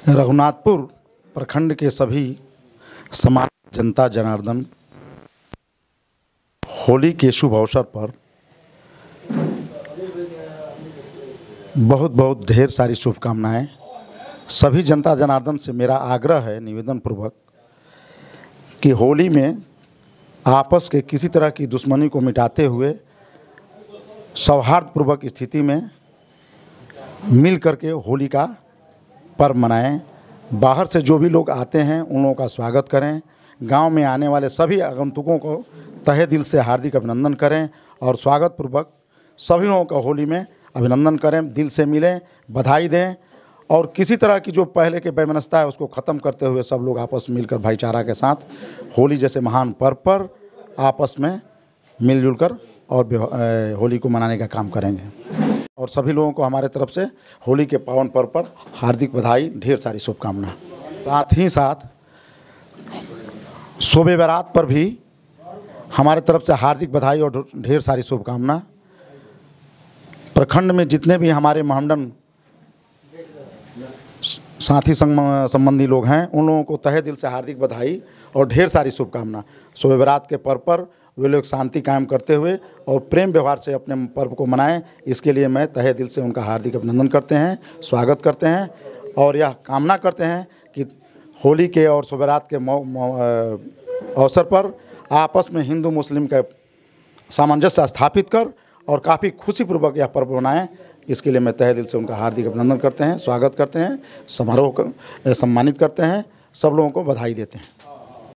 रघुनाथपुर प्रखंड के सभी समाज जनता जनार्दन होली के शुभ अवसर पर बहुत बहुत ढेर सारी शुभकामनाएं। सभी जनता जनार्दन से मेरा आग्रह है निवेदन पूर्वक कि होली में आपस के किसी तरह की दुश्मनी को मिटाते हुए सौहार्दपूर्वक स्थिति में मिल करके होली का पर्व मनाएं। बाहर से जो भी लोग आते हैं उन लोगों का स्वागत करें। गांव में आने वाले सभी आगंतुकों को तहे दिल से हार्दिक अभिनंदन करें और स्वागत पूर्वक सभी लोगों का होली में अभिनंदन करें, दिल से मिलें, बधाई दें और किसी तरह की जो पहले के वैमनस्यता है उसको ख़त्म करते हुए सब लोग आपस में मिलकर भाईचारा के साथ होली जैसे महान पर्व पर आपस में मिलजुल कर और होली को मनाने का काम करेंगे। और सभी लोगों को हमारे तरफ से होली के पावन पर्व पर हार्दिक बधाई, ढेर सारी शुभकामना। साथ ही साथ शोबे बारात पर भी हमारे तरफ से हार्दिक बधाई और ढेर सारी शुभकामना। प्रखंड में जितने भी हमारे महामंडल साथी संबंधी लोग हैं उन लोगों को तहे दिल से हार्दिक बधाई और ढेर सारी शुभकामना। शोबे बारात के पर्व पर वे लोग शांति कायम करते हुए और प्रेम व्यवहार से अपने पर्व को मनाएं, इसके लिए मैं तहे दिल से उनका हार्दिक अभिनंदन करते हैं, स्वागत करते हैं और यह कामना करते हैं कि होली के और शोबे बारात के अवसर पर आपस में हिंदू मुस्लिम का सामंजस्य स्थापित कर और काफ़ी खुशीपूर्वक यह पर्व मनाएं। इसके लिए मैं तहे दिल से उनका हार्दिक अभिनंदन करते हैं, स्वागत करते हैं, समारोह सम्मानित करते हैं, सब लोगों को बधाई देते हैं।